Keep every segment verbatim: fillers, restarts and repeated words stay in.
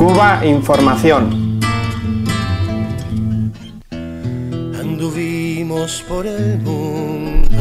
Cuba Información. Anduvimos por el mundo,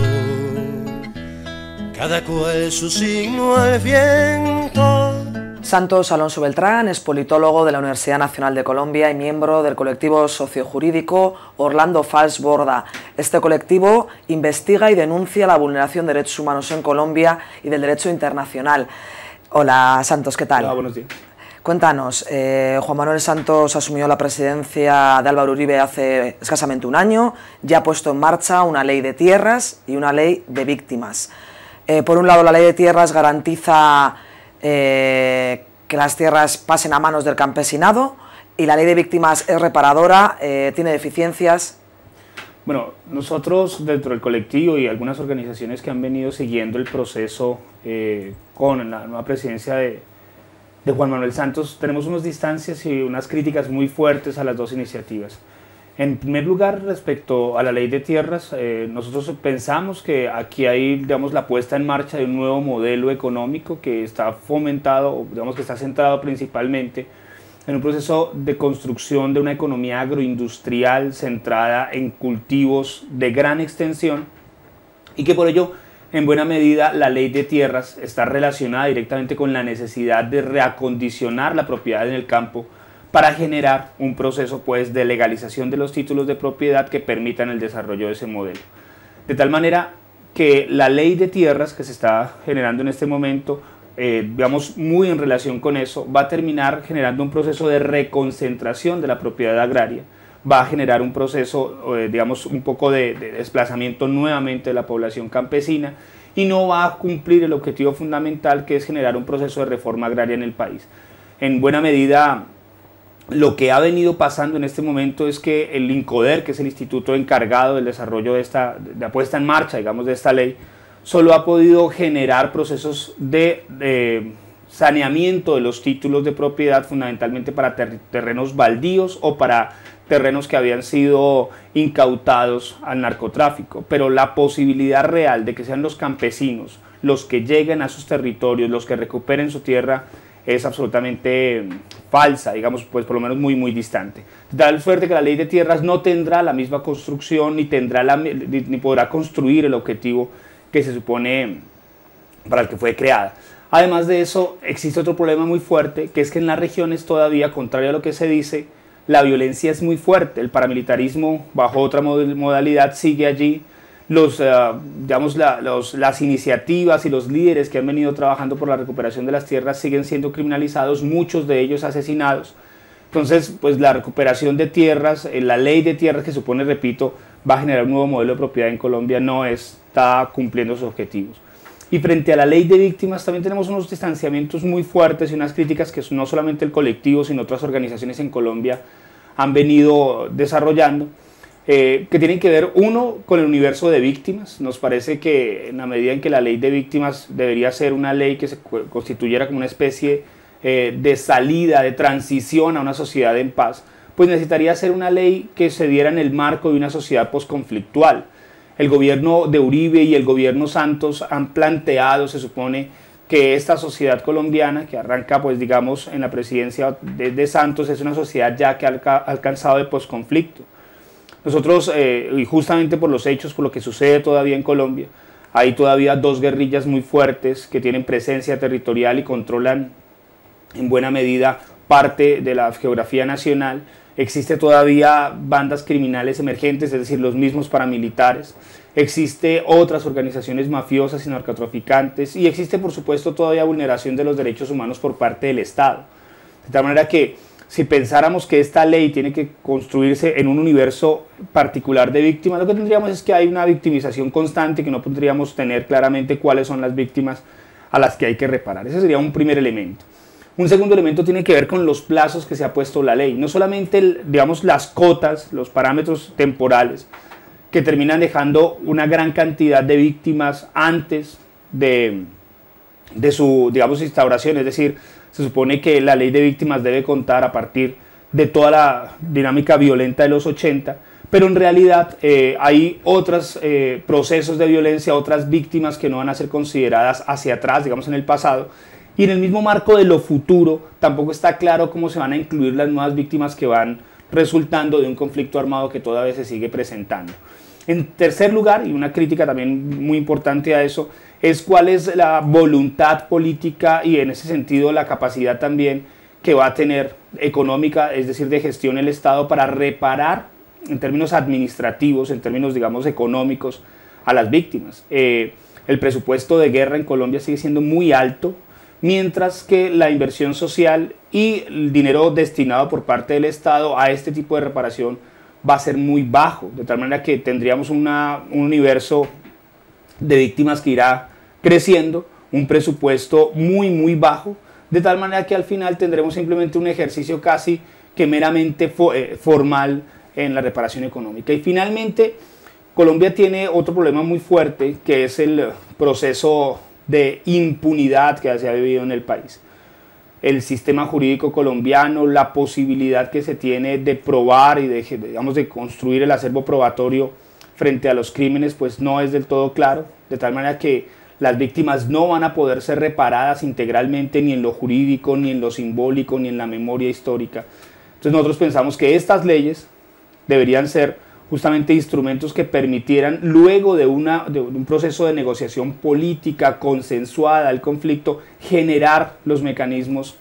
cada cual su signo al viento. Santos Alonso Beltrán es politólogo de la Universidad Nacional de Colombia y miembro del colectivo sociojurídico Orlando Fals Borda. Este colectivo investiga y denuncia la vulneración de derechos humanos en Colombia y del derecho internacional. Hola Santos, ¿qué tal? Hola, buenos días. Cuéntanos, eh, Juan Manuel Santos asumió la presidencia de Álvaro Uribe hace escasamente un año, ya ha puesto en marcha una ley de tierras y una ley de víctimas. Eh, por un lado, la ley de tierras garantiza eh, que las tierras pasen a manos del campesinado y la ley de víctimas es reparadora, eh, tiene deficiencias. Bueno, nosotros dentro del colectivo y algunas organizaciones que han venido siguiendo el proceso eh, con la nueva presidencia de de Juan Manuel Santos, tenemos unas distancias y unas críticas muy fuertes a las dos iniciativas. En primer lugar, respecto a la ley de tierras, eh, nosotros pensamos que aquí hay, digamos, la puesta en marcha de un nuevo modelo económico que está fomentado, digamos que está centrado principalmente en un proceso de construcción de una economía agroindustrial centrada en cultivos de gran extensión y que por ello, en buena medida, la ley de tierras está relacionada directamente con la necesidad de reacondicionar la propiedad en el campo para generar un proceso pues, de legalización de los títulos de propiedad que permitan el desarrollo de ese modelo. De tal manera que la ley de tierras que se está generando en este momento, eh, digamos muy en relación con eso, va a terminar generando un proceso de reconcentración de la propiedad agraria, va a generar un proceso, eh, digamos, un poco de, de desplazamiento nuevamente de la población campesina y no va a cumplir el objetivo fundamental que es generar un proceso de reforma agraria en el país. En buena medida, lo que ha venido pasando en este momento es que el INCODER, que es el instituto encargado del desarrollo de esta, de la puesta en marcha, digamos, de esta ley, solo ha podido generar procesos de, de saneamiento de los títulos de propiedad fundamentalmente para ter terrenos baldíos o para terrenos que habían sido incautados al narcotráfico, pero la posibilidad real de que sean los campesinos los que lleguen a sus territorios, los que recuperen su tierra, es absolutamente falsa, digamos, pues por lo menos muy muy distante. De tal suerte que la ley de tierras no tendrá la misma construcción, ni, tendrá la, ni podrá construir el objetivo que se supone para el que fue creada. Además de eso, existe otro problema muy fuerte, que es que en las regiones todavía, contrario a lo que se dice, la violencia es muy fuerte, el paramilitarismo bajo otra modalidad sigue allí, los, uh, digamos, la, los, las iniciativas y los líderes que han venido trabajando por la recuperación de las tierras siguen siendo criminalizados, muchos de ellos asesinados. Entonces, pues la recuperación de tierras, eh, la ley de tierras que supone, repito, va a generar un nuevo modelo de propiedad en Colombia, no está cumpliendo sus objetivos. Y frente a la ley de víctimas también tenemos unos distanciamientos muy fuertes y unas críticas que no solamente el colectivo, sino otras organizaciones en Colombia han venido desarrollando, eh, que tienen que ver, uno, con el universo de víctimas. Nos parece que en la medida en que la ley de víctimas debería ser una ley que se constituyera como una especie eh, de salida, de transición a una sociedad en paz, pues necesitaría ser una ley que se diera en el marco de una sociedad posconflictual. El gobierno de Uribe y el gobierno Santos han planteado, se supone, que esta sociedad colombiana, que arranca, pues digamos, en la presidencia de, de Santos, es una sociedad ya que ha alcanzado de posconflicto. Nosotros, eh, y justamente por los hechos, por lo que sucede todavía en Colombia, hay todavía dos guerrillas muy fuertes que tienen presencia territorial y controlan en buena medida parte de la geografía nacional. Existe todavía bandas criminales emergentes, es decir, los mismos paramilitares. Existe otras organizaciones mafiosas y narcotraficantes y existe, por supuesto, todavía vulneración de los derechos humanos por parte del Estado. De tal manera que si pensáramos que esta ley tiene que construirse en un universo particular de víctimas, lo que tendríamos es que hay una victimización constante, que no podríamos tener claramente cuáles son las víctimas a las que hay que reparar. Ese sería un primer elemento. Un segundo elemento tiene que ver con los plazos que se ha puesto la ley, no solamente el, digamos, las cotas, los parámetros temporales, que terminan dejando una gran cantidad de víctimas antes de, de su, digamos, instauración, es decir, se supone que la ley de víctimas debe contar a partir de toda la dinámica violenta de los ochenta, pero en realidad eh, hay otros eh, procesos de violencia, otras víctimas que no van a ser consideradas hacia atrás, digamos en el pasado, Y en el mismo marco de lo futuro, tampoco está claro cómo se van a incluir las nuevas víctimas que van resultando de un conflicto armado que todavía se sigue presentando. En tercer lugar, y una crítica también muy importante a eso, es cuál es la voluntad política y en ese sentido la capacidad también que va a tener económica, es decir, de gestión el Estado para reparar en términos administrativos, en términos, digamos, económicos a las víctimas. Eh, el presupuesto de guerra en Colombia sigue siendo muy alto, mientras que la inversión social y el dinero destinado por parte del Estado a este tipo de reparación va a ser muy bajo, de tal manera que tendríamos una, un universo de víctimas que irá creciendo, un presupuesto muy muy bajo, de tal manera que al final tendremos simplemente un ejercicio casi que meramente fo eh, formal en la reparación económica. Y finalmente, Colombia tiene otro problema muy fuerte, que es el proceso de impunidad que se ha vivido en el país. El sistema jurídico colombiano, la posibilidad que se tiene de probar y de, digamos, de construir el acervo probatorio frente a los crímenes, pues no es del todo claro, de tal manera que las víctimas no van a poder ser reparadas integralmente ni en lo jurídico, ni en lo simbólico, ni en la memoria histórica. Entonces nosotros pensamos que estas leyes deberían ser justamente instrumentos que permitieran, luego de, una, de un proceso de negociación política consensuada al conflicto, generar los mecanismos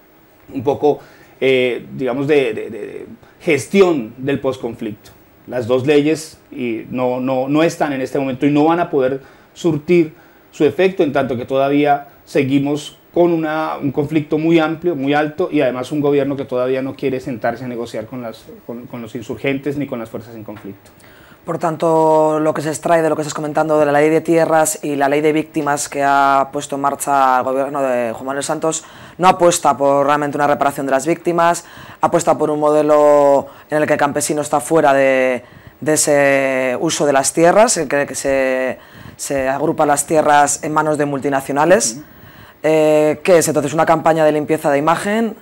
un poco, eh, digamos, de, de, de gestión del posconflicto. Las dos leyes y no, no, no están en este momento y no van a poder surtir su efecto, en tanto que todavía seguimos con una, un conflicto muy amplio, muy alto, y además un gobierno que todavía no quiere sentarse a negociar con, las, con, con los insurgentes ni con las fuerzas en conflicto. Por tanto, lo que se extrae de lo que estás comentando de la ley de tierras y la ley de víctimas que ha puesto en marcha el gobierno de Juan Manuel Santos no apuesta por realmente una reparación de las víctimas, apuesta por un modelo en el que el campesino está fuera de, de ese uso de las tierras, en el que se, se agrupan las tierras en manos de multinacionales. Uh-huh. Eh, ¿Qué es entonces? ¿Una campaña de limpieza de imagen?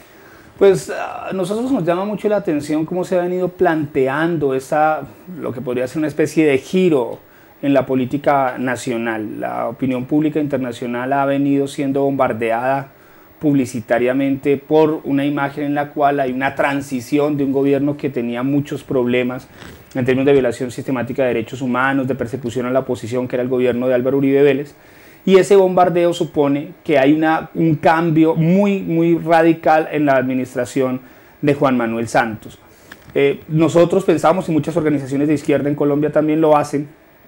Pues a nosotros nos llama mucho la atención cómo se ha venido planteando esa, lo que podría ser una especie de giro en la política nacional. La opinión pública internacional ha venido siendo bombardeada publicitariamente por una imagen en la cual hay una transición de un gobierno que tenía muchos problemas en términos de violación sistemática de derechos humanos, de persecución a la oposición, que era el gobierno de Álvaro Uribe Vélez. Y ese bombardeo supone que hay una, un cambio muy, muy radical en la administración de Juan Manuel Santos. Eh, nosotros pensamos, y muchas organizaciones de izquierda en Colombia también lo hacen,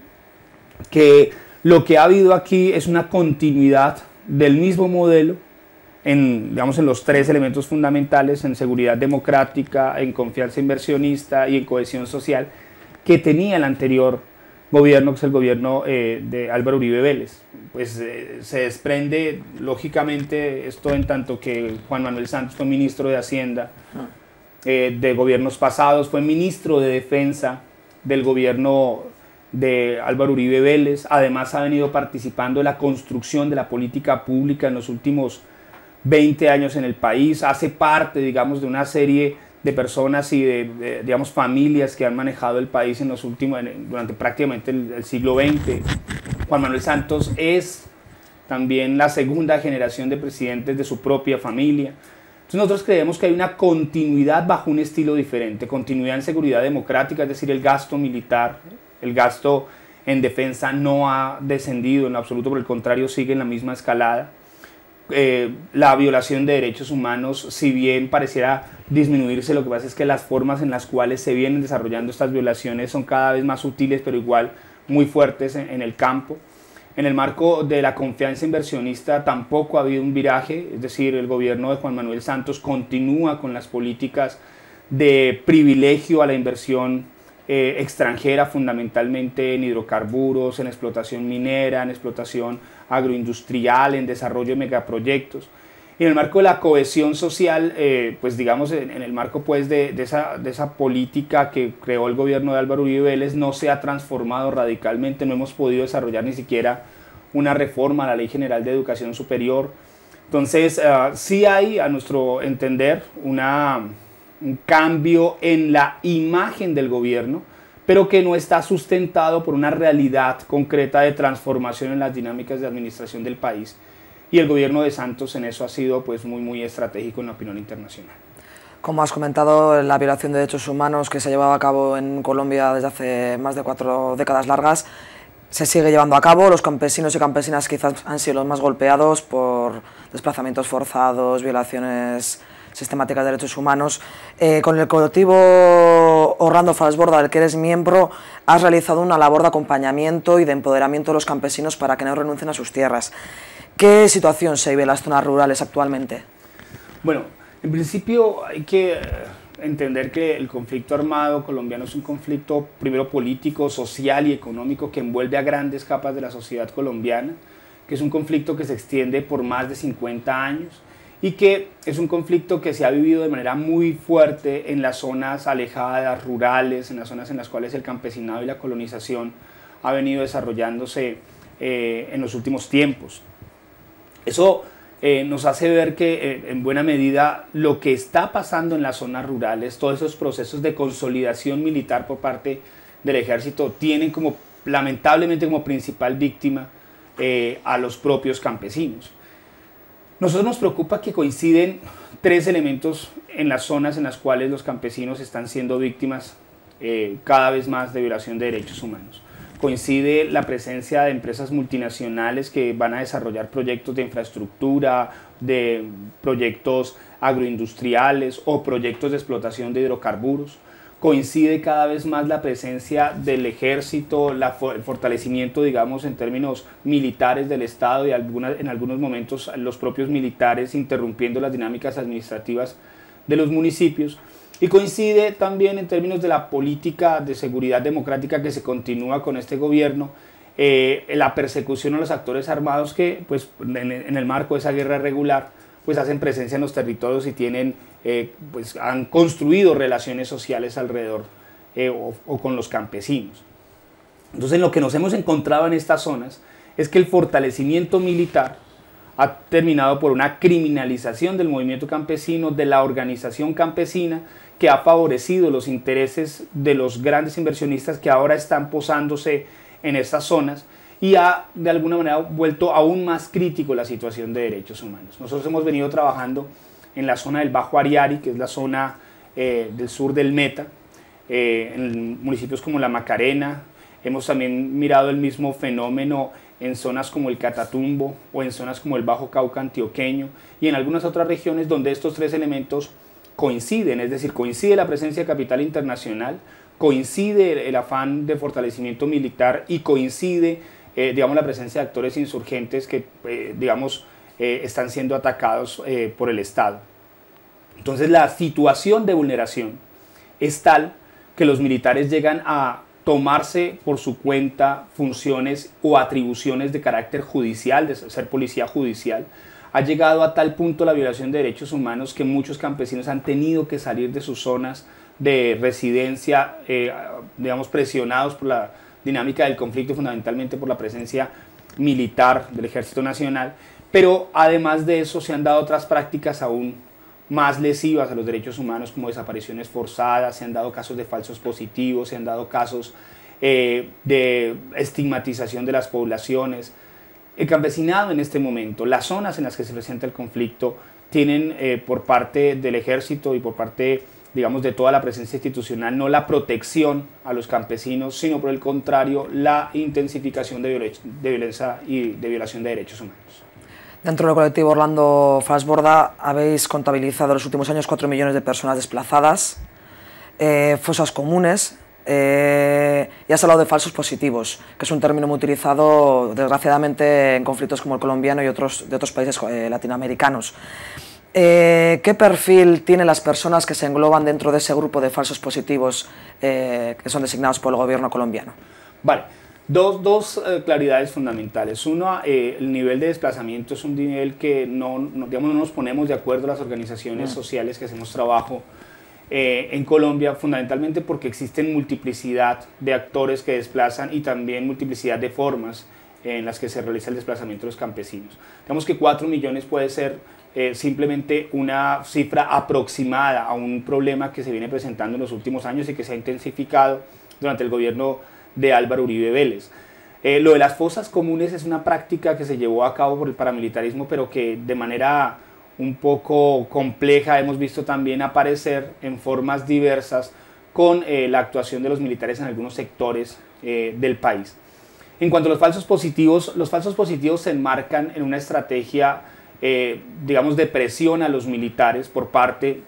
que lo que ha habido aquí es una continuidad del mismo modelo en, digamos, en los tres elementos fundamentales, en seguridad democrática, en confianza inversionista y en cohesión social, que tenía el anterior gobierno, que es el gobierno eh, de Álvaro Uribe Vélez. Pues eh, se desprende, lógicamente, esto en tanto que Juan Manuel Santos fue ministro de Hacienda eh, de gobiernos pasados, fue ministro de Defensa del gobierno de Álvaro Uribe Vélez, además ha venido participando en la construcción de la política pública en los últimos veinte años en el país, hace parte, digamos, de una serie de personas y de, de, digamos, familias que han manejado el país en los últimos, durante prácticamente el, el siglo veinte. Juan Manuel Santos es también la segunda generación de presidentes de su propia familia. Entonces nosotros creemos que hay una continuidad bajo un estilo diferente, continuidad en seguridad democrática, es decir, el gasto militar, el gasto en defensa no ha descendido en absoluto, por el contrario sigue en la misma escalada. Eh, la violación de derechos humanos, si bien pareciera disminuirse, lo que pasa es que las formas en las cuales se vienen desarrollando estas violaciones son cada vez más sutiles, pero igual muy fuertes en, en el campo. En el marco de la confianza inversionista tampoco ha habido un viraje, es decir, el gobierno de Juan Manuel Santos continúa con las políticas de privilegio a la inversión eh, extranjera, fundamentalmente en hidrocarburos, en explotación minera, en explotación agroindustrial, en desarrollo de megaproyectos. Y en el marco de la cohesión social, eh, pues digamos en, en el marco pues de, de, esa, de esa política que creó el gobierno de Álvaro Uribe Vélez, no se ha transformado radicalmente, no hemos podido desarrollar ni siquiera una reforma a la Ley General de Educación Superior. Entonces uh, sí hay, a nuestro entender, una, un cambio en la imagen del gobierno, pero que no está sustentado por una realidad concreta de transformación en las dinámicas de administración del país. y el gobierno de Santos en eso ha sido pues muy, muy estratégico en la opinión internacional. Como has comentado, la violación de derechos humanos que se llevaba a cabo en Colombia desde hace más de cuatro décadas largas se sigue llevando a cabo. Los campesinos y campesinas quizás han sido los más golpeados por desplazamientos forzados, violaciones sistemáticas de derechos humanos. Eh, con el colectivo Orlando Falsborda, del que eres miembro, has realizado una labor de acompañamiento y de empoderamiento de los campesinos para que no renuncien a sus tierras. ¿Qué situación se vive en las zonas rurales actualmente? Bueno, en principio hay que entender que el conflicto armado colombiano es un conflicto primero político, social y económico que envuelve a grandes capas de la sociedad colombiana, que es un conflicto que se extiende por más de cincuenta años y que es un conflicto que se ha vivido de manera muy fuerte en las zonas alejadas, rurales, en las zonas en las cuales el campesinado y la colonización ha venido desarrollándose eh, en los últimos tiempos. Eso Eh, nos hace ver que eh, en buena medida lo que está pasando en las zonas rurales, todos esos procesos de consolidación militar por parte del ejército tienen como, lamentablemente como principal víctima eh, a los propios campesinos. Nosotros nos preocupa que coinciden tres elementos en las zonas en las cuales los campesinos están siendo víctimas eh, cada vez más de violación de derechos humanos. Coincide la presencia de empresas multinacionales que van a desarrollar proyectos de infraestructura, de proyectos agroindustriales o proyectos de explotación de hidrocarburos. Coincide cada vez más la presencia del ejército, la, el fortalecimiento, digamos, en términos militares del Estado y algunas, en algunos momentos los propios militares interrumpiendo las dinámicas administrativas de los municipios. Y coincide también en términos de la política de seguridad democrática que se continúa con este gobierno, eh, la persecución a los actores armados que pues, en, en el marco de esa guerra regular pues, hacen presencia en los territorios y tienen, eh, pues, han construido relaciones sociales alrededor eh, o, o con los campesinos. Entonces lo que nos hemos encontrado en estas zonas es que el fortalecimiento militar ha terminado por una criminalización del movimiento campesino, de la organización campesina, que ha favorecido los intereses de los grandes inversionistas que ahora están posándose en estas zonas y ha de alguna manera vuelto aún más crítico la situación de derechos humanos. Nosotros hemos venido trabajando en la zona del Bajo Ariari, que es la zona eh, del sur del Meta, eh, en municipios como La Macarena. Hemos también mirado el mismo fenómeno en zonas como el Catatumbo o en zonas como el Bajo Cauca antioqueño y en algunas otras regiones donde estos tres elementos coinciden, es decir, coincide la presencia de capital internacional, coincide el afán de fortalecimiento militar y coincide, eh, digamos, la presencia de actores insurgentes que, eh, digamos, eh, están siendo atacados eh, por el Estado. Entonces la situación de vulneración es tal que los militares llegan a tomarse por su cuenta funciones o atribuciones de carácter judicial, de ser policía judicial. Ha llegado a tal punto la violación de derechos humanos que muchos campesinos han tenido que salir de sus zonas de residencia, eh, digamos, presionados por la dinámica del conflicto, fundamentalmente por la presencia militar del Ejército Nacional, pero además de eso se han dado otras prácticas aún más lesivas a los derechos humanos, como desapariciones forzadas, se han dado casos de falsos positivos, se han dado casos eh, de estigmatización de las poblaciones. El campesinado en este momento, las zonas en las que se presenta el conflicto, tienen eh, por parte del ejército y por parte, digamos, de toda la presencia institucional, no la protección a los campesinos, sino por el contrario, la intensificación de, violen de violencia y de violación de derechos humanos. Dentro del colectivo Orlando Falsborda habéis contabilizado en los últimos años cuatro millones de personas desplazadas, eh, fosas comunes, eh, y has hablado de falsos positivos, que es un término muy utilizado desgraciadamente en conflictos como el colombiano y otros, de otros países eh, latinoamericanos. Eh, ¿Qué perfil tienen las personas que se engloban dentro de ese grupo de falsos positivos eh, que son designados por el gobierno colombiano? Vale. Dos, dos eh, claridades fundamentales. Uno, eh, el nivel de desplazamiento es un nivel que no, no, digamos, no nos ponemos de acuerdo las organizaciones mm. sociales que hacemos trabajo eh, en Colombia, fundamentalmente porque existen multiplicidad de actores que desplazan y también multiplicidad de formas en las que se realiza el desplazamiento de los campesinos. Digamos que cuatro millones puede ser eh, simplemente una cifra aproximada a un problema que se viene presentando en los últimos años y que se ha intensificado durante el gobierno de Álvaro Uribe Vélez. Eh, lo de las fosas comunes es una práctica que se llevó a cabo por el paramilitarismo, pero que de manera un poco compleja hemos visto también aparecer en formas diversas con eh, la actuación de los militares en algunos sectores eh, del país. En cuanto a los falsos positivos, los falsos positivos se enmarcan en una estrategia, eh, digamos, de presión a los militares por parte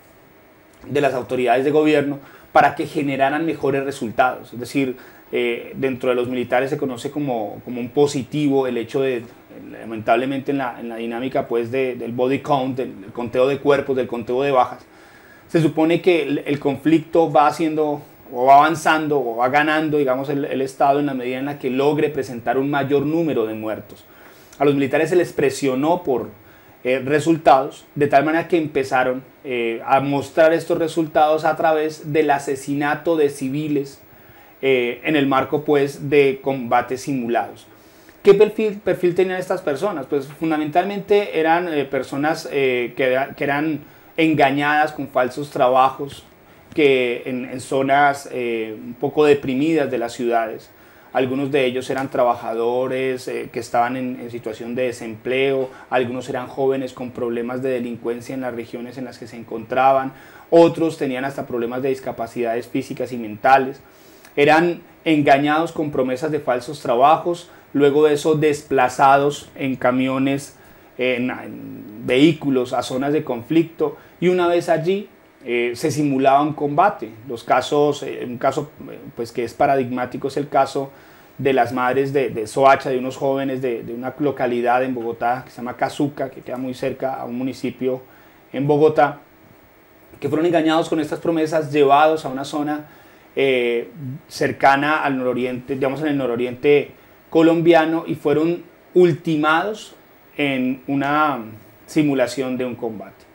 de las autoridades de gobierno para que generaran mejores resultados. Es decir, eh, dentro de los militares se conoce como, como un positivo el hecho de, lamentablemente en la, en la dinámica pues de, del body count, del, del conteo de cuerpos, del conteo de bajas, se supone que el, el conflicto va haciendo o va avanzando o va ganando, digamos, el, el Estado en la medida en la que logre presentar un mayor número de muertos. A los militares se les presionó por eh, resultados, de tal manera que empezaron eh, a mostrar estos resultados a través del asesinato de civiles eh, en el marco pues de combates simulados. ¿Qué perfil, perfil tenían estas personas? Pues fundamentalmente eran eh, personas eh, que, que eran engañadas con falsos trabajos, que en, en zonas eh, un poco deprimidas de las ciudades. Algunos de ellos eran trabajadores eh, que estaban en, en situación de desempleo, algunos eran jóvenes con problemas de delincuencia en las regiones en las que se encontraban, otros tenían hasta problemas de discapacidades físicas y mentales. Eran engañados con promesas de falsos trabajos, luego de eso desplazados en camiones, en, en vehículos a zonas de conflicto, y una vez allí eh, se simulaba un combate. Los casos, eh, un caso pues, que es paradigmático es el caso de las madres de, de Soacha, de unos jóvenes de, de una localidad en Bogotá que se llama Cazuca, que queda muy cerca a un municipio en Bogotá, que fueron engañados con estas promesas, llevados a una zona eh, cercana al nororiente, digamos en el nororiente colombiano, y fueron ultimados en una simulación de un combate.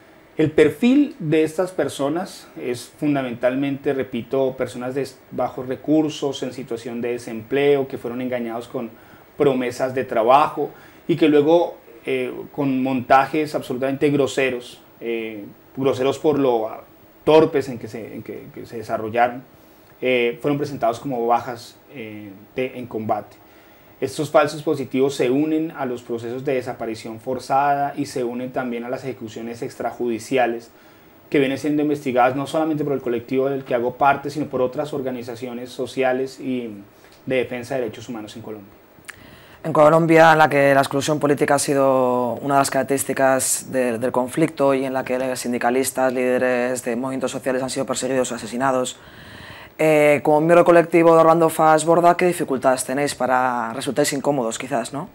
El perfil de estas personas es fundamentalmente, repito, personas de bajos recursos, en situación de desempleo, que fueron engañados con promesas de trabajo y que luego eh, con montajes absolutamente groseros, eh, groseros por lo torpes en que se, en que, que se desarrollaron, eh, fueron presentados como bajas eh, de, en combate. Estos falsos positivos se unen a los procesos de desaparición forzada y se unen también a las ejecuciones extrajudiciales que vienen siendo investigadas no solamente por el colectivo del que hago parte, sino por otras organizaciones sociales y de defensa de derechos humanos en Colombia. En Colombia, en la que la exclusión política ha sido una de las características de, del conflicto y en la que sindicalistas, líderes de movimientos sociales han sido perseguidos o asesinados, Eh, como miembro colectivo de Orlando Fast Borda, ¿qué dificultades tenéis para resultáis incómodos quizás, no?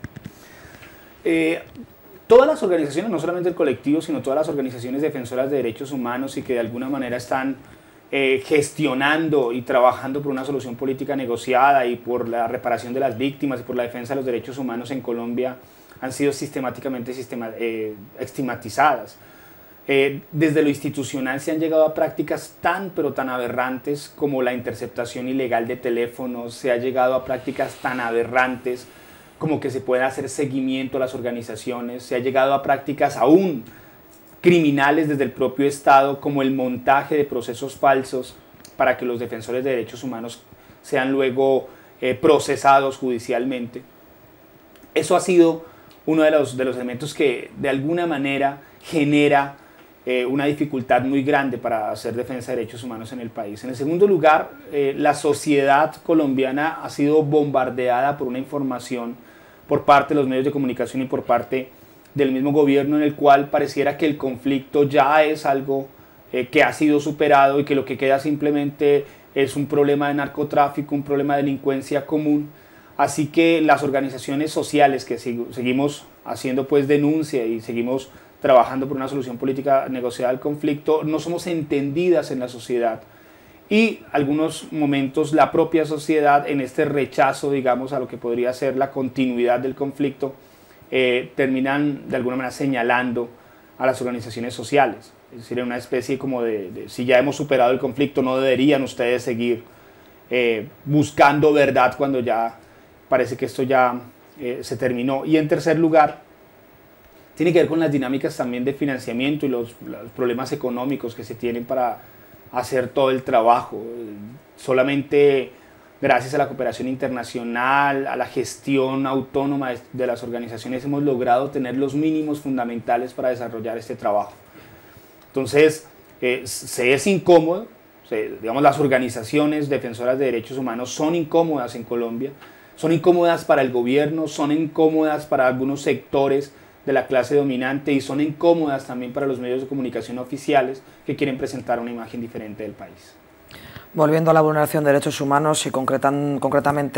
Eh, todas las organizaciones, no solamente el colectivo, sino todas las organizaciones defensoras de derechos humanos y que de alguna manera están eh, gestionando y trabajando por una solución política negociada y por la reparación de las víctimas y por la defensa de los derechos humanos en Colombia, han sido sistemáticamente sistema, eh, estigmatizadas. Eh, desde lo institucional se han llegado a prácticas tan pero tan aberrantes como la interceptación ilegal de teléfonos, se ha llegado a prácticas tan aberrantes como que se pueda hacer seguimiento a las organizaciones, se ha llegado a prácticas aún criminales desde el propio Estado como el montaje de procesos falsos para que los defensores de derechos humanos sean luego eh, procesados judicialmente. Eso ha sido uno de los, de los elementos que de alguna manera genera Eh, una dificultad muy grande para hacer defensa de derechos humanos en el país. En el segundo lugar, eh, la sociedad colombiana ha sido bombardeada por una información por parte de los medios de comunicación y por parte del mismo gobierno, en el cual pareciera que el conflicto ya es algo eh, que ha sido superado y que lo que queda simplemente es un problema de narcotráfico, un problema de delincuencia común. Así que las organizaciones sociales que sig- seguimos haciendo pues denuncia y seguimos trabajando por una solución política negociada al conflicto, no somos entendidas en la sociedad y algunos momentos la propia sociedad en este rechazo, digamos, a lo que podría ser la continuidad del conflicto, eh, terminan de alguna manera señalando a las organizaciones sociales. Es decir, en una especie como de, de si ya hemos superado el conflicto, no deberían ustedes seguir eh, buscando verdad cuando ya parece que esto ya eh, se terminó. Y en tercer lugar, tiene que ver con las dinámicas también de financiamiento y los, los problemas económicos que se tienen para hacer todo el trabajo. Solamente gracias a la cooperación internacional, a la gestión autónoma de, de las organizaciones, hemos logrado tener los mínimos fundamentales para desarrollar este trabajo. Entonces, eh, se es incómodo, se, digamos, las organizaciones defensoras de derechos humanos son incómodas en Colombia, son incómodas para el gobierno, son incómodas para algunos sectores de la clase dominante y son incómodas también para los medios de comunicación oficiales que quieren presentar una imagen diferente del país. Volviendo a la vulneración de derechos humanos y concretan, concretamente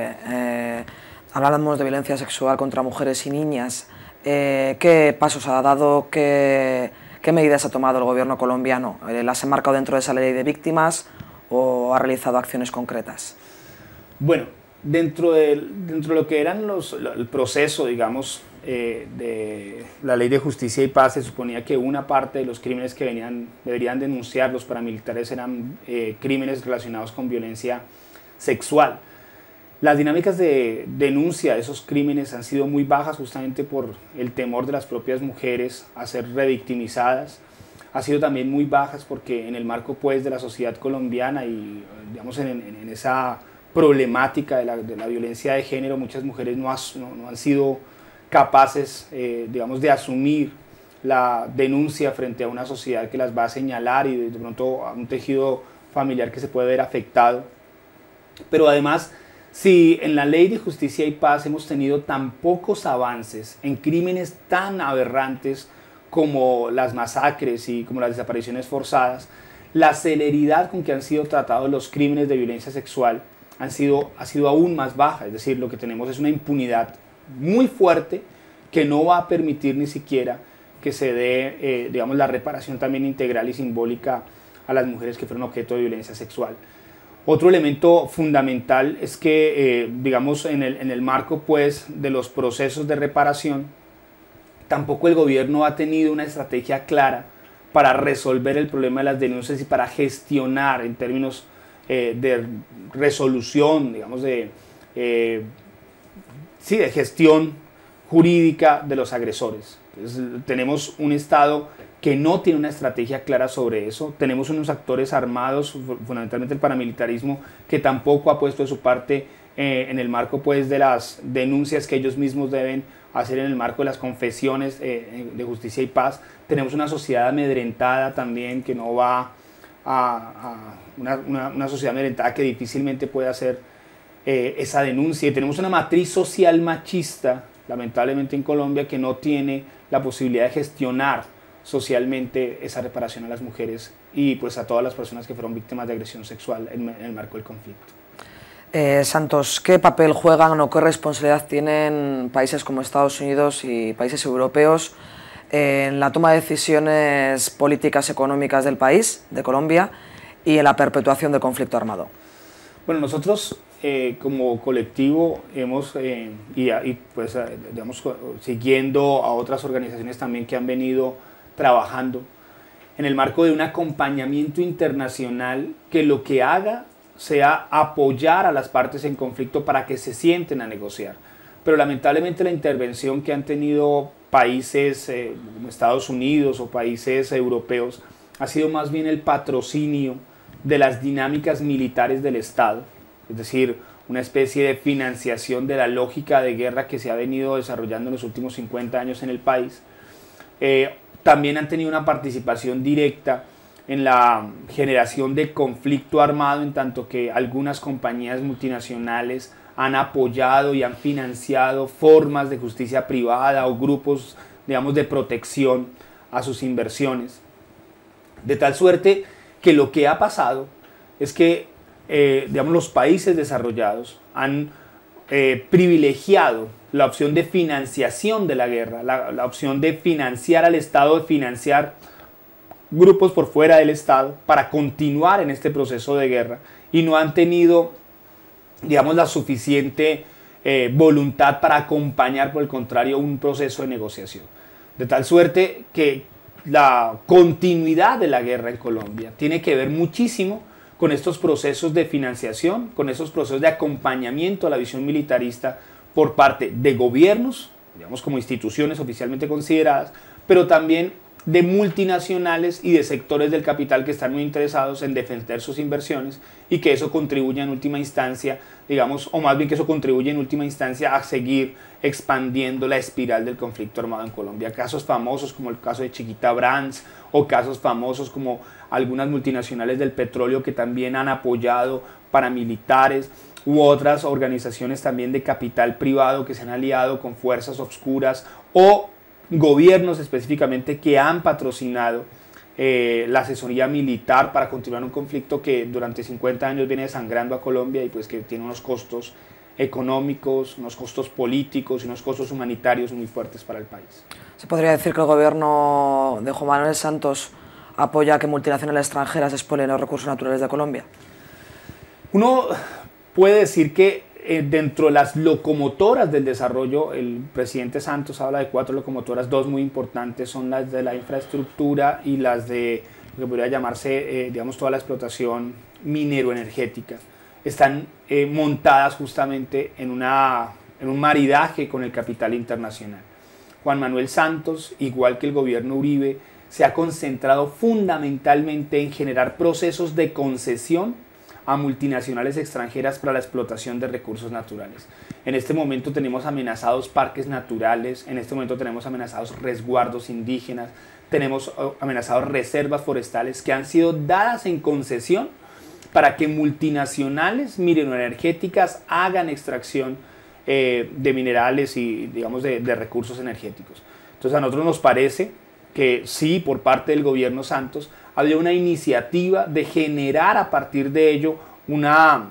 eh, hablamos de violencia sexual contra mujeres y niñas, eh, ¿qué pasos ha dado, qué, qué medidas ha tomado el gobierno colombiano? Eh, ¿Las ha enmarcado dentro de esa ley de víctimas o ha realizado acciones concretas? Bueno, dentro de, dentro de lo que eran los, el proceso, digamos, eh, de la ley de justicia y paz, se suponía que una parte de los crímenes que venían, deberían denunciar los paramilitares eran eh, crímenes relacionados con violencia sexual. Las dinámicas de denuncia de esos crímenes han sido muy bajas justamente por el temor de las propias mujeres a ser revictimizadas. Ha sido también muy bajas porque en el marco pues, de la sociedad colombiana y digamos, en, en, en esa problemática de la, de la violencia de género, muchas mujeres no, has, no, no han sido capaces, eh, digamos, de asumir la denuncia frente a una sociedad que las va a señalar y de, de pronto a un tejido familiar que se puede ver afectado. Pero además, si en la ley de justicia y paz hemos tenido tan pocos avances en crímenes tan aberrantes como las masacres y como las desapariciones forzadas, la celeridad con que han sido tratados los crímenes de violencia sexual han sido, ha sido aún más baja. Es decir, lo que tenemos es una impunidad muy fuerte que no va a permitir ni siquiera que se dé, eh, digamos, la reparación también integral y simbólica a las mujeres que fueron objeto de violencia sexual. Otro elemento fundamental es que, eh, digamos, en el, en el marco pues, de los procesos de reparación, tampoco el gobierno ha tenido una estrategia clara para resolver el problema de las denuncias y para gestionar en términos eh, de resolución, digamos, de, eh, sí, de gestión jurídica de los agresores. Entonces, tenemos un Estado que no tiene una estrategia clara sobre eso. Tenemos unos actores armados, fundamentalmente el paramilitarismo, que tampoco ha puesto de su parte eh, en el marco pues, de las denuncias que ellos mismos deben hacer en el marco de las confesiones eh, de justicia y paz. Tenemos una sociedad amedrentada también que no va a, a una, una, una sociedad amedrentada que difícilmente puede hacer eh, esa denuncia. Y tenemos una matriz social machista, lamentablemente en Colombia, que no tiene la posibilidad de gestionar socialmente esa reparación a las mujeres y pues a todas las personas que fueron víctimas de agresión sexual en, en el marco del conflicto. Eh, Santos, ¿qué papel juegan o qué responsabilidad tienen países como Estados Unidos y países europeos en la toma de decisiones políticas económicas del país, de Colombia, y en la perpetuación del conflicto armado? Bueno, nosotros eh, como colectivo hemos, eh, y, y pues, eh, digamos, siguiendo a otras organizaciones también que han venido trabajando en el marco de un acompañamiento internacional que lo que haga sea apoyar a las partes en conflicto para que se sienten a negociar. Pero lamentablemente la intervención que han tenido países eh, como Estados Unidos o países europeos ha sido más bien el patrocinio de las dinámicas militares del Estado, es decir, una especie de financiación de la lógica de guerra que se ha venido desarrollando en los últimos cincuenta años en el país. Eh, también han tenido una participación directa en la generación de conflicto armado, en tanto que algunas compañías multinacionales han apoyado y han financiado formas de justicia privada o grupos, digamos, de protección a sus inversiones. De tal suerte que lo que ha pasado es que, eh, digamos, los países desarrollados han eh, privilegiado la opción de financiación de la guerra, la, la opción de financiar al Estado, de financiar grupos por fuera del Estado para continuar en este proceso de guerra y no han tenido, digamos, la suficiente eh, voluntad para acompañar, por el contrario, un proceso de negociación. De tal suerte que la continuidad de la guerra en Colombia tiene que ver muchísimo con estos procesos de financiación, con esos procesos de acompañamiento a la visión militarista por parte de gobiernos, digamos como instituciones oficialmente consideradas, pero también de multinacionales y de sectores del capital que están muy interesados en defender sus inversiones y que eso contribuye en última instancia, digamos, o más bien que eso contribuye en última instancia a seguir expandiendo la espiral del conflicto armado en Colombia. Casos famosos como el caso de Chiquita Brands o casos famosos como algunas multinacionales del petróleo que también han apoyado paramilitares u otras organizaciones también de capital privado que se han aliado con fuerzas oscuras o gobiernos específicamente que han patrocinado eh, la asesoría militar para continuar un conflicto que durante cincuenta años viene desangrando a Colombia y pues que tiene unos costos económicos, unos costos políticos y unos costos humanitarios muy fuertes para el país. ¿Se podría decir que el gobierno de Juan Manuel Santos apoya que multinacionales extranjeras expolien los recursos naturales de Colombia? Uno puede decir que eh, dentro de las locomotoras del desarrollo, el presidente Santos habla de cuatro locomotoras, dos muy importantes son las de la infraestructura y las de lo que podría llamarse, eh, digamos, toda la explotación minero-energética. Están eh, montadas justamente en, una, en un maridaje con el capital internacional. Juan Manuel Santos, igual que el gobierno Uribe, se ha concentrado fundamentalmente en generar procesos de concesión a multinacionales extranjeras para la explotación de recursos naturales. En este momento tenemos amenazados parques naturales, en este momento tenemos amenazados resguardos indígenas, tenemos amenazados reservas forestales que han sido dadas en concesión para que multinacionales minero-energéticas hagan extracción eh, de minerales y digamos de, de recursos energéticos. Entonces a nosotros nos parece que sí, por parte del gobierno Santos, había una iniciativa de generar a partir de ello una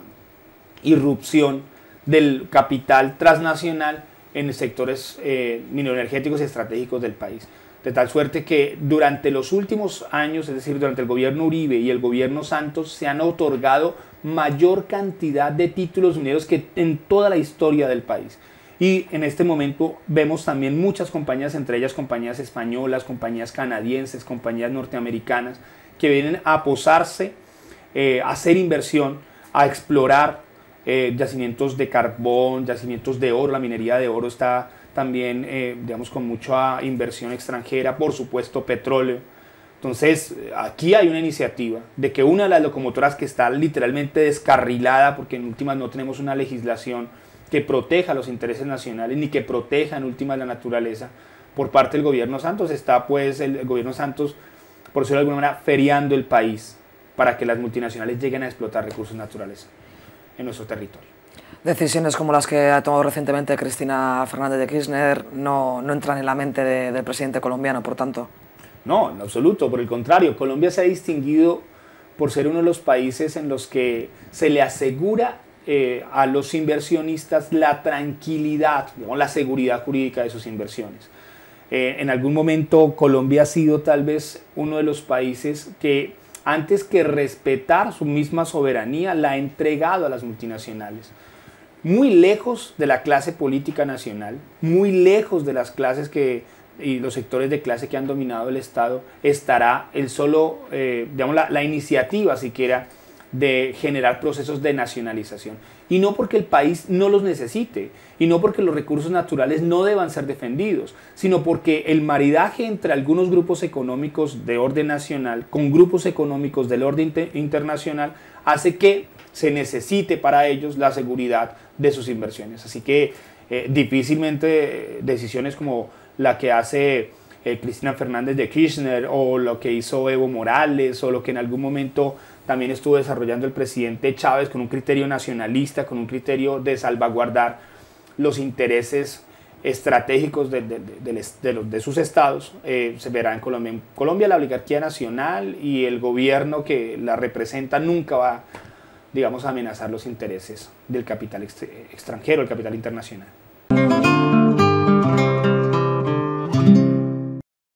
irrupción del capital transnacional en sectores eh, mineroenergéticos y estratégicos del país. De tal suerte que durante los últimos años, es decir, durante el gobierno Uribe y el gobierno Santos, se han otorgado mayor cantidad de títulos mineros que en toda la historia del país. Y en este momento vemos también muchas compañías, entre ellas compañías españolas, compañías canadienses, compañías norteamericanas, que vienen a posarse, eh, a hacer inversión, a explorar eh, yacimientos de carbón, yacimientos de oro. La minería de oro está también, eh, digamos, con mucha inversión extranjera, por supuesto petróleo. Entonces, aquí hay una iniciativa de que una de las locomotoras que está literalmente descarrilada, porque en últimas no tenemos una legislación que proteja los intereses nacionales ni que proteja en últimas la naturaleza, por parte del gobierno Santos, está pues el gobierno Santos, por decirlo de alguna manera, feriando el país para que las multinacionales lleguen a explotar recursos naturales en nuestro territorio. Decisiones como las que ha tomado recientemente Cristina Fernández de Kirchner no, no entran en la mente de, del presidente colombiano, por tanto. No, en absoluto, por el contrario, Colombia se ha distinguido por ser uno de los países en los que se le asegura eh, a los inversionistas la tranquilidad, digamos, la seguridad jurídica de sus inversiones. Eh, en algún momento Colombia ha sido tal vez uno de los países que antes que respetar su misma soberanía la ha entregado a las multinacionales. Muy lejos de la clase política nacional, muy lejos de las clases que, y los sectores de clase que han dominado el Estado, estará el solo, eh, digamos, la, la iniciativa siquiera de generar procesos de nacionalización. Y no porque el país no los necesite, y no porque los recursos naturales no deban ser defendidos, sino porque el maridaje entre algunos grupos económicos de orden nacional con grupos económicos del orden internacional hace que se necesite para ellos la seguridad de sus inversiones. Así que eh, difícilmente eh, decisiones como la que hace eh, Cristina Fernández de Kirchner o lo que hizo Evo Morales o lo que en algún momento también estuvo desarrollando el presidente Chávez con un criterio nacionalista, con un criterio de salvaguardar los intereses estratégicos de, de, de, de, de, los, de sus estados, eh, se verá en Colombia. En Colombia la oligarquía nacional y el gobierno que la representa nunca va, digamos, a amenazar los intereses del capital extranjero, el capital internacional.